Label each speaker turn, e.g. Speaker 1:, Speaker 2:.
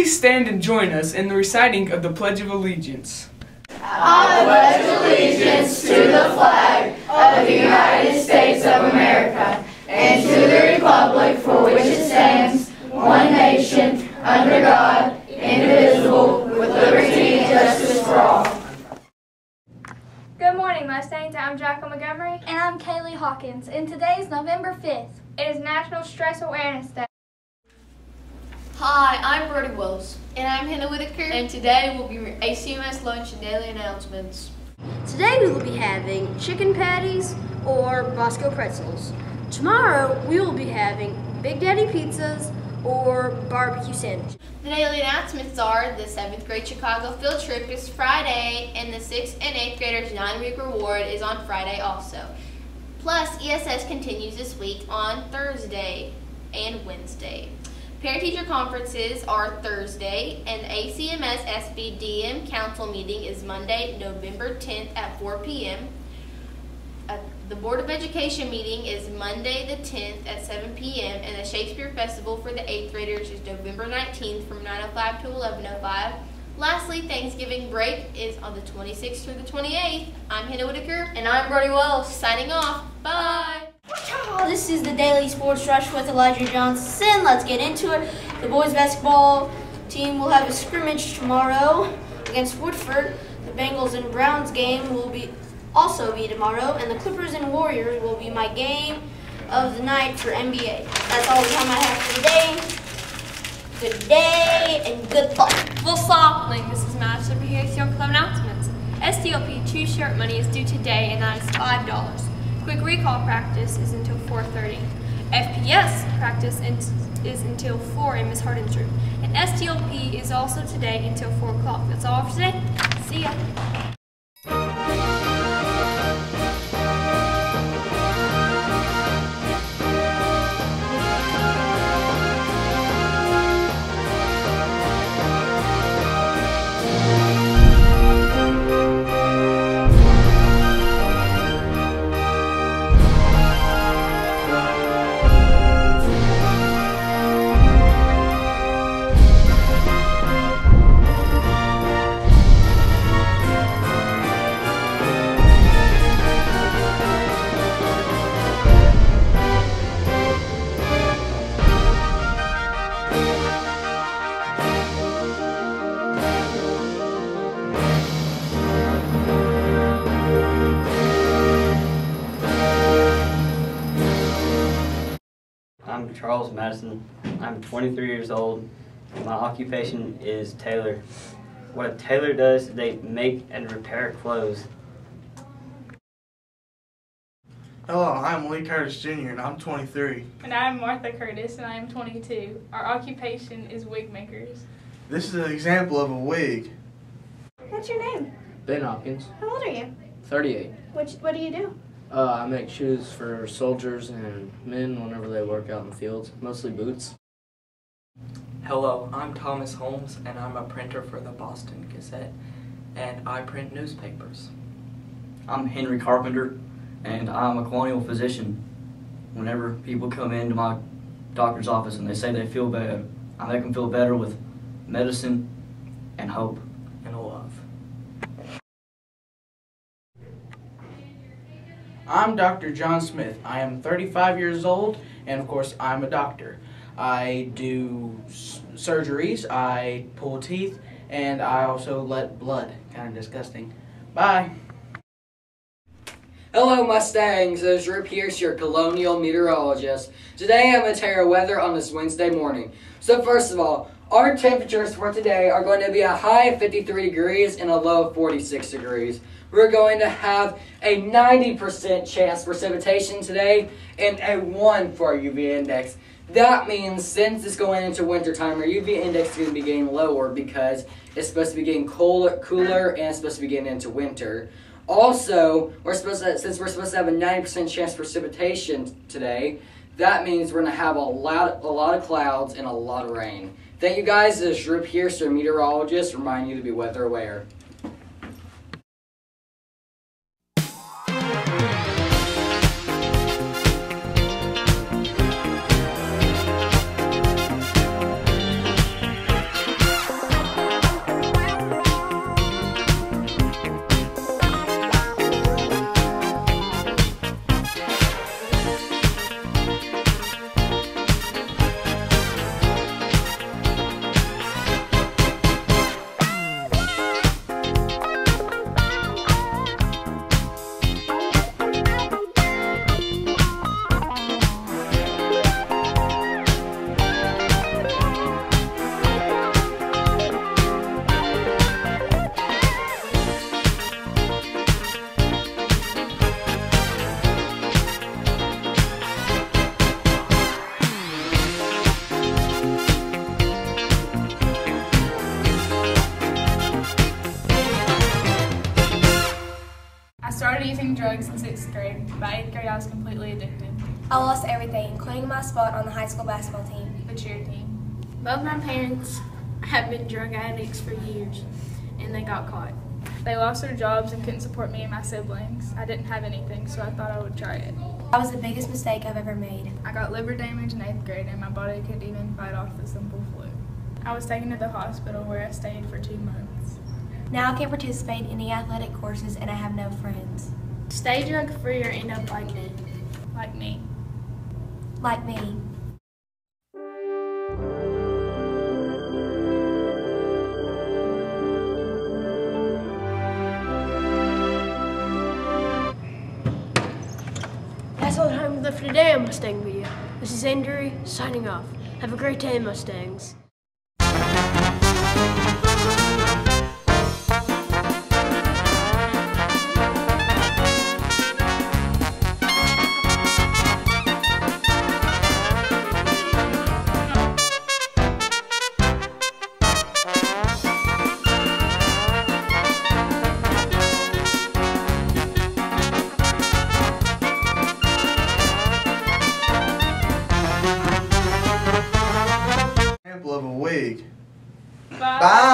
Speaker 1: Please stand and join us in the reciting of the Pledge of Allegiance.
Speaker 2: I pledge allegiance to the flag of the United States of America and to the republic for which it stands, one nation, under God, indivisible, with liberty and justice for all.
Speaker 3: Good morning, Mustangs. I'm Jacqueline Montgomery.
Speaker 4: And I'm Kaylee Hawkins, and today is November 5th.
Speaker 3: It is National Stress Awareness Day.
Speaker 5: Hi, I'm Brody Wells. And I'm Hannah Whitaker. And today will be your ACMS lunch and daily announcements.
Speaker 6: Today we will be having chicken patties or Bosco pretzels. Tomorrow we will be having Big Daddy pizzas or barbecue sandwiches.
Speaker 5: The daily announcements are the 7th grade Chicago field trip is Friday, and the 6th and 8th graders 9-week reward is on Friday also. Plus, ESS continues this week on Thursday and Wednesday. Parent-teacher conferences are Thursday, and the ACMS SBDM Council meeting is Monday, November 10th at 4 p.m. The Board of Education meeting is Monday the 10th at 7 p.m. and the Shakespeare Festival for the 8th graders is November 19th from 9:05 to 11:05. Lastly, Thanksgiving break is on the 26th through the 28th. I'm Hannah Whitaker. And I'm Brody Wells. Signing off. Bye.
Speaker 6: This is the Daily Sports Rush with Elijah Johnson. Let's get into it. The boys basketball team will have a scrimmage tomorrow against Woodford. The Bengals and Browns game will also be tomorrow, and the Clippers and Warriors will be my game of the night for NBA. That's all the time I have for today. Good day and good luck.
Speaker 3: Full Softling, this is Madison over here with your club announcements. SDLP 2 shirt money is due today, and that is $5. Quick recall practice is until 4:30. FPS practice is until 4 in Miss Hardin's room. And STLP is also today until 4 o'clock. That's all for today. See ya.
Speaker 7: I'm Charles Madison. I'm 23 years old. My occupation is tailor. What a tailor does, they make and repair clothes.
Speaker 8: Hello, I'm Lee Curtis Jr. and I'm 23.
Speaker 3: And I'm Martha Curtis, and I am 22. Our occupation is wig makers.
Speaker 8: This is an example of a wig.
Speaker 9: What's your name?
Speaker 10: Ben Hopkins.
Speaker 9: How old are you?
Speaker 10: 38.
Speaker 9: What do you do?
Speaker 10: I make shoes for soldiers and men whenever they work out in the fields, mostly boots.
Speaker 11: Hello, I'm Thomas Holmes, and I'm a printer for the Boston Gazette, and I print newspapers.
Speaker 12: I'm Henry Carpenter, and I'm a colonial physician. Whenever people come into my doctor's office and they say they feel bad, I make them feel better with medicine and hope.
Speaker 11: And love.
Speaker 13: I'm Dr. John Smith. I am 35 years old, and of course, I'm a doctor. I do surgeries, I pull teeth, and I also let blood. Kind of disgusting. Bye.
Speaker 14: Hello, Mustangs. This is Drew Pierce, your colonial meteorologist. Today I'm going to tell you our weather on this Wednesday morning. So first of all, our temperatures for today are going to be a high of 53 degrees and a low of 46 degrees. We're going to have a 90% chance for precipitation today and a 1 for our UV index. That means since it's going into wintertime, our UV index is going to be getting lower because it's supposed to be getting cooler and it's supposed to be getting into winter. Also, since we're supposed to have a 90% chance for precipitation today, that means we're going to have a lot of clouds and a lot of rain. Thank you guys. This is Drew Pierce, your meteorologist, reminding you to be weather aware.
Speaker 15: using drugs in 6th grade. By 8th grade, I was completely addicted.
Speaker 16: I lost everything, including my spot on the high school basketball team.
Speaker 15: The cheer team.
Speaker 17: Both my parents have been drug addicts for years, and they got caught.
Speaker 15: They lost their jobs and couldn't support me and my siblings. I didn't have anything, so I thought I would try it.
Speaker 16: That was the biggest mistake I've ever made.
Speaker 15: I got liver damage in 8th grade, and my body couldn't even fight off the simple flu. I was taken to the hospital where I stayed for 2 months.
Speaker 16: Now I can't participate in any athletic courses, and I have no friends.
Speaker 17: Stay drug-free or end up like me.
Speaker 15: Like me.
Speaker 16: Like me.
Speaker 18: That's all the time we left for today on Mustang Media. This is Andrew signing off. Have a great day, Mustangs.
Speaker 8: Example of a wig.
Speaker 1: Bye.